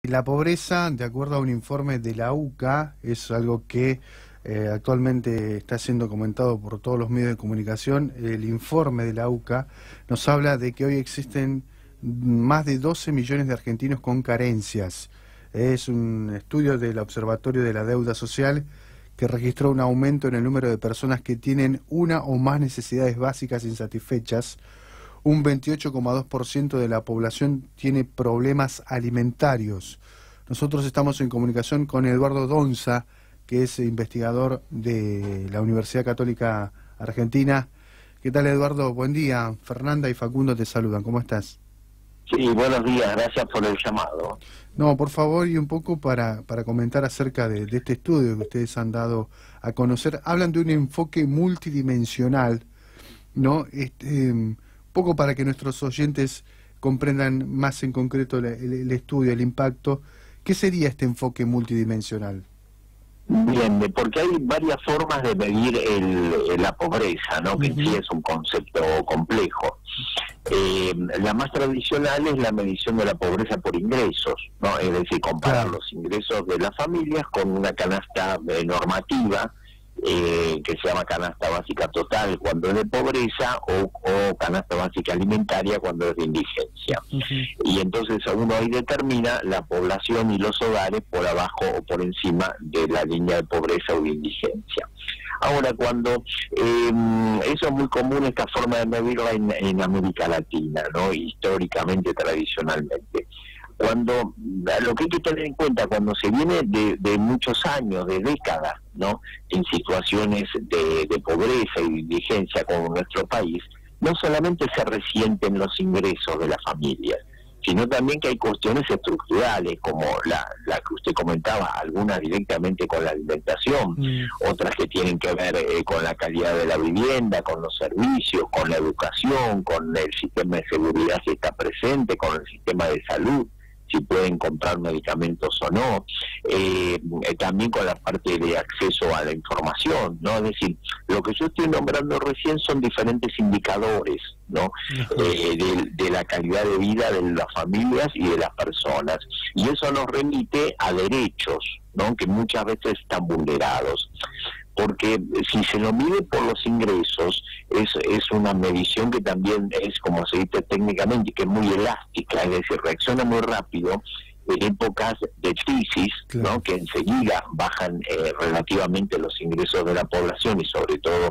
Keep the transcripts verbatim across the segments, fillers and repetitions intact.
La pobreza, de acuerdo a un informe de la U C A, es algo que eh, actualmente está siendo comentado por todos los medios de comunicación. El informe de la U C A nos habla de que hoy existen más de doce millones de argentinos con carencias. Es un estudio del Observatorio de la Deuda Social que registró un aumento en el número de personas que tienen una o más necesidades básicas insatisfechas. Un veintiocho coma dos por ciento de la población tiene problemas alimentarios. Nosotros estamos en comunicación con Eduardo Donza, que es investigador de la Universidad Católica Argentina. ¿Qué tal, Eduardo? Buen día. Fernanda y Facundo te saludan. ¿Cómo estás? Sí, buenos días. Gracias por el llamado. No, por favor, y un poco para, para comentar acerca de, de este estudio que ustedes han dado a conocer. Hablan de un enfoque multidimensional, ¿no? Este... un poco para que nuestros oyentes comprendan más en concreto el, el, el estudio, el impacto. ¿Qué sería este enfoque multidimensional? Bien, porque hay varias formas de medir el, la pobreza, ¿no? Que en sí es un concepto complejo. Eh, la más tradicional es la medición de la pobreza por ingresos, ¿no? Es decir, comparar claro. los ingresos de las familias con una canasta eh, normativa, Eh, que se llama canasta básica total cuando es de pobreza o, o canasta básica alimentaria cuando es de indigencia. Uh-huh. Y entonces uno ahí determina la población y los hogares por abajo o por encima de la línea de pobreza o de indigencia. Ahora, cuando eh, eso es muy común, esta forma de medirla en, en América Latina, ¿no? Históricamente, tradicionalmente. Cuando lo que hay que tener en cuenta cuando se viene de, de muchos años, de décadas, ¿no? En situaciones de, de pobreza y de indigencia como nuestro país, no solamente se resienten los ingresos de las familias, sino también que hay cuestiones estructurales como la, la que usted comentaba, algunas directamente con la alimentación, mm. otras que tienen que ver eh, con la calidad de la vivienda, con los servicios, con la educación, con el sistema de seguridad que está presente, con el sistema de salud, si pueden comprar medicamentos o no, eh, también con la parte de acceso a la información, ¿no? Es decir, lo que yo estoy nombrando recién son diferentes indicadores, ¿no? Eh, de, de la calidad de vida de las familias y de las personas, y eso nos remite a derechos, ¿no? Que muchas veces están vulnerados. Porque si se lo mide por los ingresos, es, es una medición que también es, como se dice técnicamente, que es muy elástica, es decir, reacciona muy rápido en épocas de crisis, claro. ¿no? Que enseguida bajan eh, relativamente los ingresos de la población y sobre todo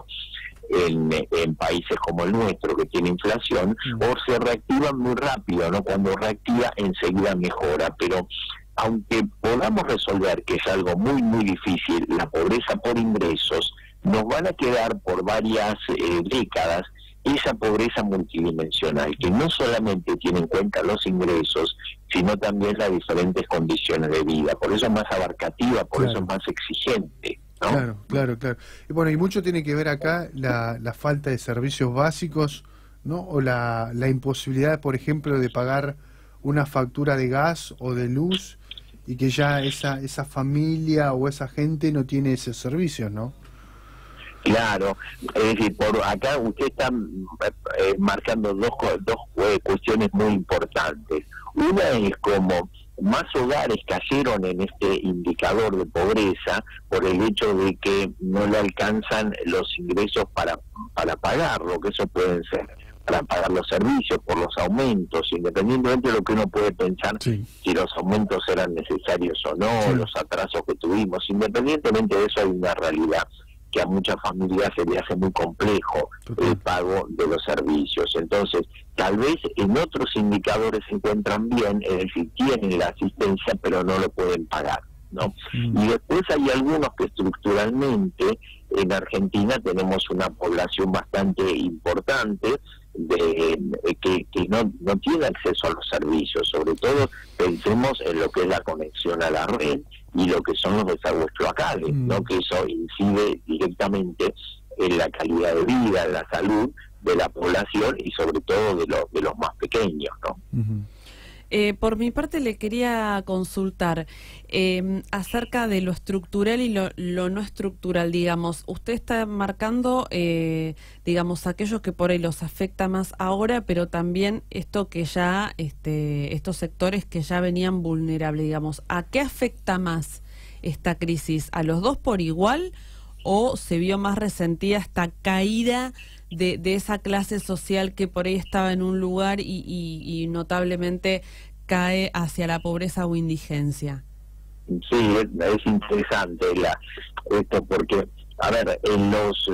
en, en países como el nuestro que tiene inflación, mm. o se reactivan muy rápido, ¿no? Cuando reactiva enseguida mejora, pero aunque podamos resolver, que es algo muy, muy difícil, la pobreza por ingresos, nos van a quedar por varias eh, décadas esa pobreza multidimensional, que no solamente tiene en cuenta los ingresos, sino también las diferentes condiciones de vida. Por eso es más abarcativa, por claro. eso es más exigente, ¿no? Claro, claro, claro. Y bueno, y mucho tiene que ver acá la, la falta de servicios básicos, ¿no? O la, la imposibilidad, por ejemplo, de pagar una factura de gas o de luz, y que ya esa esa familia o esa gente no tiene esos servicios, ¿no? Claro, es decir, por acá usted está eh, marcando dos, dos eh, cuestiones muy importantes. Una es como más hogares cayeron en este indicador de pobreza por el hecho de que no le alcanzan los ingresos para, para pagarlo, que eso pueden ser para pagar los servicios, por los aumentos, independientemente de lo que uno puede pensar, sí. si los aumentos eran necesarios o no, sí. los atrasos que tuvimos, independientemente de eso hay una realidad que a muchas familias se le hace muy complejo Total. el pago de los servicios. Entonces, tal vez en otros indicadores se encuentran bien, es decir, tienen la asistencia, pero no lo pueden pagar, ¿no? Mm. Y después hay algunos que estructuralmente en Argentina tenemos una población bastante importante, De, de que, que no, no tiene acceso a los servicios, sobre todo pensemos en lo que es la conexión a la red y lo que son los desagües cloacales, mm. ¿no? Que eso incide directamente en la calidad de vida, en la salud de la población y sobre todo de, lo, de los más pequeños, ¿no? Uh-huh. Eh, por mi parte le quería consultar eh, acerca de lo estructural y lo, lo no estructural, digamos. Usted está marcando, eh, digamos, aquellos que por ahí los afecta más ahora, pero también esto que ya, este, estos sectores que ya venían vulnerables, digamos. ¿A qué afecta más esta crisis? ¿A los dos por igual o se vio más resentida esta caída de, de esa clase social que por ahí estaba en un lugar y, y, y notablemente cae hacia la pobreza o indigencia? Sí, es, es interesante la, esto porque, a ver, en los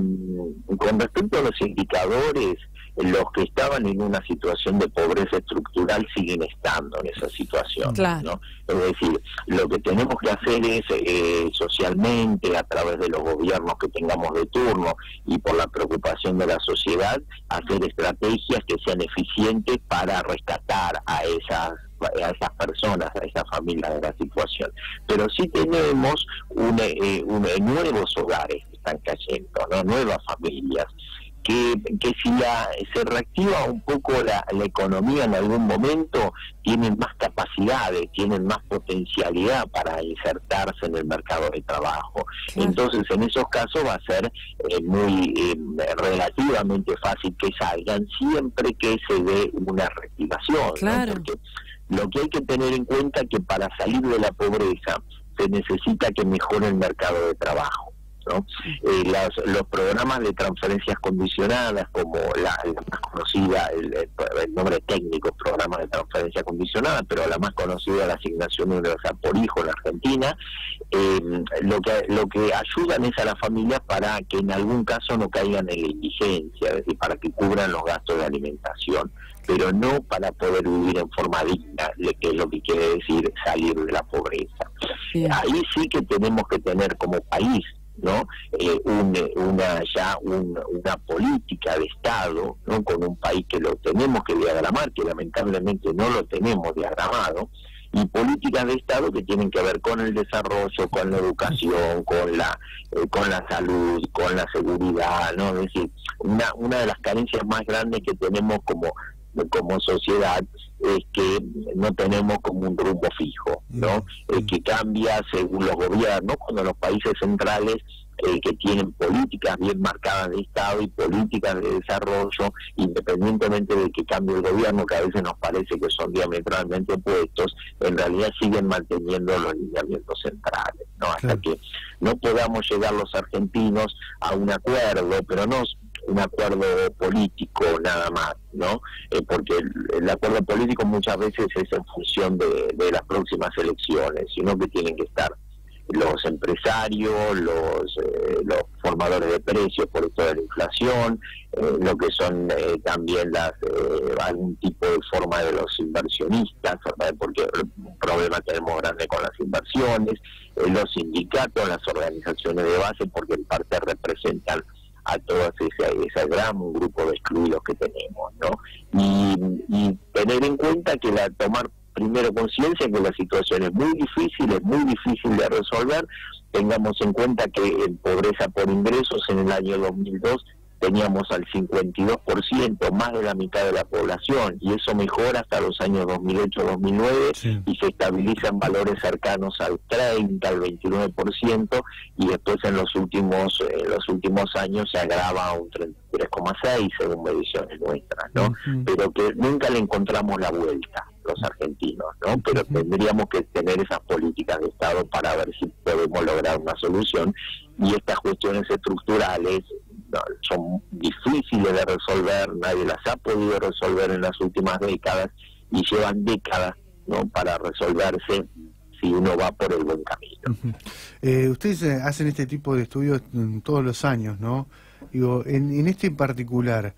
en, con respecto a los indicadores, los que estaban en una situación de pobreza estructural siguen estando en esa situación, claro, ¿no? Es decir, lo que tenemos que hacer es eh, socialmente, a través de los gobiernos que tengamos de turno y por la preocupación de la sociedad, hacer estrategias que sean eficientes para rescatar a esas a esas personas, a esas familias de la situación. Pero sí tenemos un, eh, un, nuevos hogares que están cayendo, ¿no? Nuevas familias. Que, que si la, se reactiva un poco la, la economía en algún momento, tienen más capacidades, tienen más potencialidad para insertarse en el mercado de trabajo. Claro. Entonces, en esos casos va a ser eh, muy eh, relativamente fácil que salgan, siempre que se dé una reactivación. Claro. ¿No? Porque lo que hay que tener en cuenta es que para salir de la pobreza se necesita que mejore el mercado de trabajo, ¿no? Eh, las, los programas de transferencias condicionadas, como la, la más conocida, el, el nombre técnico, programa de transferencia condicionada, pero la más conocida, la asignación universal por hijo en la Argentina, eh, lo que lo que ayudan es a las familias para que en algún caso no caigan en la indigencia, es decir, para que cubran los gastos de alimentación, pero no para poder vivir en forma digna, que es lo que quiere decir salir de la pobreza. Bien. Ahí sí que tenemos que tener como país, ¿no? Eh, un, una ya un, una política de Estado, ¿no? Con un país que lo tenemos que diagramar, que lamentablemente no lo tenemos diagramado, y políticas de Estado que tienen que ver con el desarrollo, con la educación, con la eh, con la salud, con la seguridad, ¿no? Es decir, una una de las carencias más grandes que tenemos como como sociedad es que no tenemos como un rumbo fijo, ¿no? Eh, que cambia según los gobiernos, cuando los países centrales eh, que tienen políticas bien marcadas de Estado y políticas de desarrollo, independientemente de que cambie el gobierno, que a veces nos parece que son diametralmente opuestos, en realidad siguen manteniendo los lineamientos centrales, ¿no? Hasta sí. que no podamos llegar los argentinos a un acuerdo, pero no un acuerdo político nada más, ¿no? Eh, porque el, el acuerdo político muchas veces es en función de, de las próximas elecciones, sino que tienen que estar los empresarios, los eh, los formadores de precios por esto de la inflación, eh, lo que son eh, también las eh, algún tipo de forma de los inversionistas, ¿verdad? Porque un problema tenemos grande con las inversiones, eh, los sindicatos, las organizaciones de base, porque en parte representan a todo ese, ese gran grupo de excluidos que tenemos, ¿no? Y, y tener en cuenta que la tomar primero conciencia que la situación es muy difícil, es muy difícil de resolver. Tengamos en cuenta que en pobreza por ingresos en el año dos mil dos teníamos al cincuenta y dos por ciento, más de la mitad de la población, y eso mejora hasta los años dos mil ocho dos mil nueve, sí. y se estabilizan valores cercanos al treinta, al veintinueve por ciento, y después en los últimos en los últimos años se agrava a un treinta y tres coma seis según mediciones nuestras, ¿no? Uh-huh. Pero que nunca le encontramos la vuelta los argentinos, ¿no? Pero uh-huh. tendríamos que tener esas políticas de Estado para ver si podemos lograr una solución, y estas cuestiones estructurales no, son difíciles de resolver, nadie las ha podido resolver en las últimas décadas y llevan décadas, ¿no? Para resolverse si uno va por el buen camino. Uh-huh. eh, ustedes hacen este tipo de estudios todos los años, ¿no? Digo, en, en este en particular,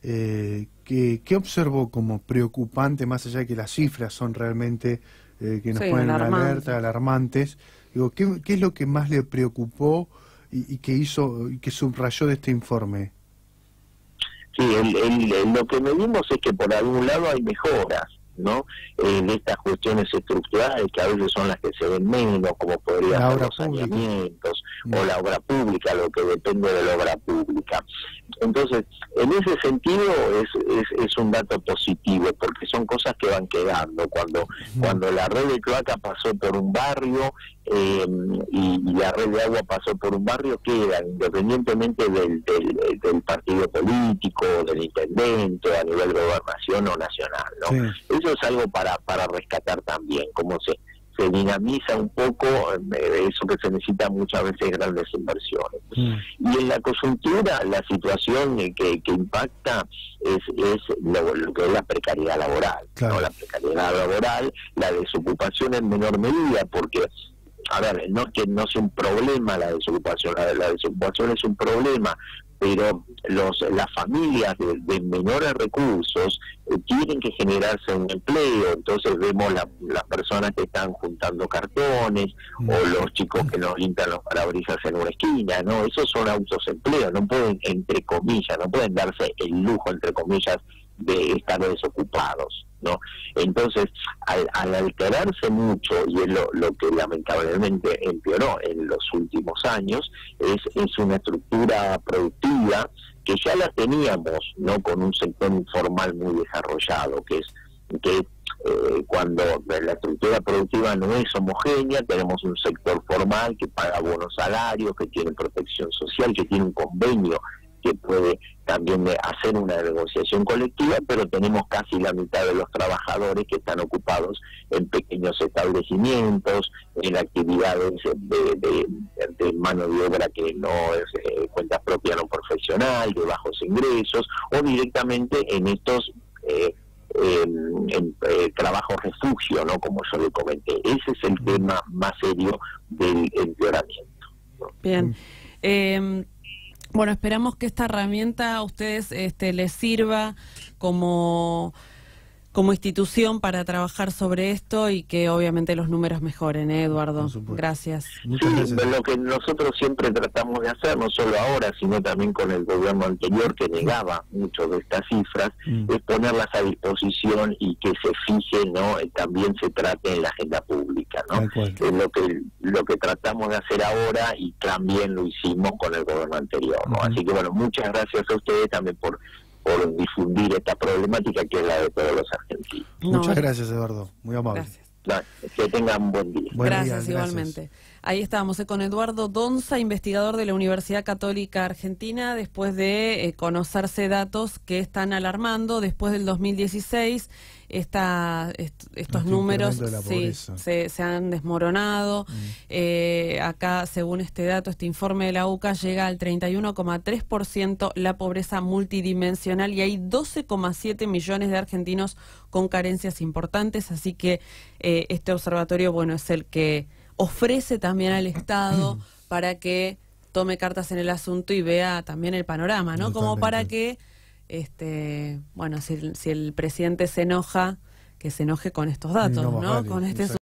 eh, ¿qué, ¿qué observó como preocupante, más allá de que las cifras son realmente eh, que nos sí, ponen en alerta, alarmantes? Digo, ¿qué, ¿qué es lo que más le preocupó y, y que hizo y que subrayó de este informe? Sí, el, el, el, lo que medimos es que por algún lado hay mejoras, ¿no? Eh, de estas cuestiones estructurales que a veces son las que se ven menos, como podría ser los saneamientos, mm. o la obra pública, lo que depende de la obra pública. Entonces, en ese sentido es, es, es un dato positivo, porque son cosas que van quedando. Cuando, mm. cuando la red de cloaca pasó por un barrio eh, y, y la red de agua pasó por un barrio, quedan, independientemente del, del, del partido político, del intendente, a nivel gobernación o nacional, ¿no? Sí. Eso es algo para, para rescatar también, como se se dinamiza un poco eh, eso que se necesita muchas veces grandes inversiones. Mm. Y en la coyuntura la situación eh, que, que impacta es, es lo, lo que es la precariedad laboral, claro. ¿no? La precariedad laboral, la desocupación en menor medida, porque a ver, no es que no sea un problema la desocupación, la, la desocupación es un problema, pero los las familias de, de menores recursos eh, tienen que generarse un empleo. Entonces vemos la, las personas que están juntando cartones mm. o los chicos que nos limpian los parabrisas en una esquina, ¿no? Esos son autoempleos, no pueden, entre comillas, no pueden darse el lujo, entre comillas, de estar desocupados, ¿no? Entonces, al, al alterarse mucho, y es lo, lo que lamentablemente empeoró en los últimos años, es, es una estructura productiva que ya la teníamos, ¿no? Con un sector informal muy desarrollado, que es que eh, cuando la estructura productiva no es homogénea, tenemos un sector formal que paga buenos salarios, que tiene protección social, que tiene un convenio que puede también hacer una negociación colectiva, pero tenemos casi la mitad de los trabajadores que están ocupados en pequeños establecimientos, en actividades de, de, de mano de obra que no es eh, cuenta propia no profesional, de bajos ingresos, o directamente en estos eh, en, en eh, trabajos refugio, ¿no? Como yo le comenté. Ese es el tema más serio del empeoramiento, ¿no? Bien. Eh... Bueno, esperamos que esta herramienta a ustedes este, les sirva como, como institución para trabajar sobre esto y que obviamente los números mejoren, ¿eh, Eduardo? Gracias. Muchas gracias. Sí, lo que nosotros siempre tratamos de hacer, no solo ahora, sino también con el gobierno anterior que negaba mucho de estas cifras, mm. es ponerlas a disposición y que se fije, ¿no? También se trate en la agenda pública, ¿no? Es lo que lo que tratamos de hacer ahora y también lo hicimos con el gobierno anterior, ¿no? Uh-huh. Así que bueno, muchas gracias a ustedes también por por difundir esta problemática que es la de todos los argentinos. No, muchas gracias, Eduardo, muy amable. Gracias. Que tengan un buen día. Buen gracias, día, igualmente. Gracias. Ahí estábamos eh, con Eduardo Donza, investigador de la Universidad Católica Argentina, después de eh, conocerse datos que están alarmando. Después del dos mil dieciséis, esta, est estos este números sí, se, se han desmoronado. Mm. Eh, acá, según este dato, este informe de la U C A, llega al treinta y uno coma tres por ciento la pobreza multidimensional y hay doce coma siete millones de argentinos con carencias importantes. Así que eh, este observatorio, bueno, es el que ofrece también al Estado para que tome cartas en el asunto y vea también el panorama, ¿no? Totalmente. Como para que, este, bueno, si, si el presidente se enoja, que se enoje con estos datos, ¿no? ¿no? Vale, con este